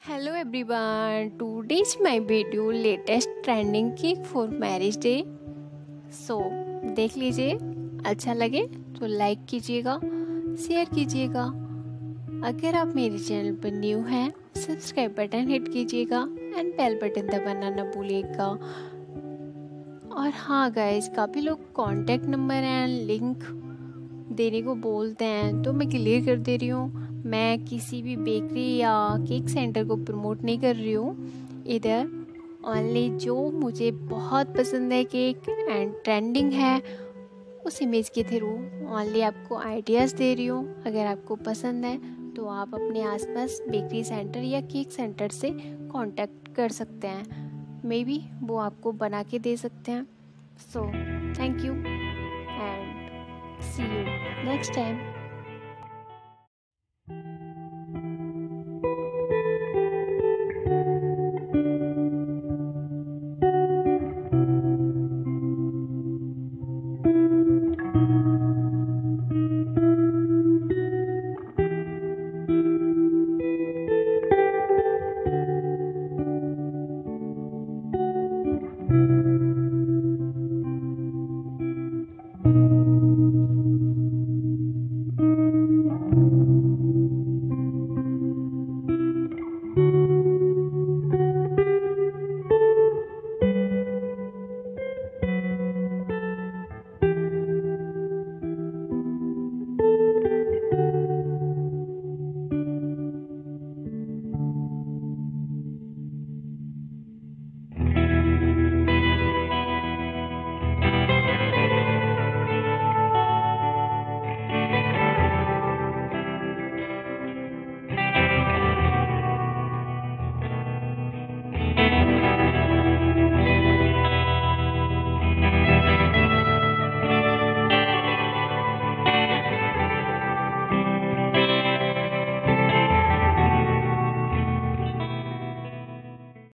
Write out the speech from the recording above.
Hello everyone, today's my video latest trending cake for marriage day. So देख लीजिए, अच्छा लगे तो लाइक कीजिएगा, शेयर कीजिएगा। अगर आप मेरे चैनल पर न्यू हैं, सब्सक्राइब बटन हिट कीजिएगा एंड बेल बटन दबाना ना भूलिएगा। और हाँ गाइस, काफ़ी लोग कॉन्टैक्ट नंबर एंड लिंक देने को बोलते हैं, तो मैं क्लियर कर दे रही हूँ। मैं किसी भी बेकरी या केक सेंटर को प्रमोट नहीं कर रही हूँ इधर। ओनली जो मुझे बहुत पसंद है केक एंड ट्रेंडिंग है, उस इमेज के थ्रू ओनली आपको आइडियाज़ दे रही हूँ। अगर आपको पसंद है तो आप अपने आसपास बेकरी सेंटर या केक सेंटर से कांटेक्ट कर सकते हैं। मे बी वो आपको बना के दे सकते हैं। So thank you and see you next time.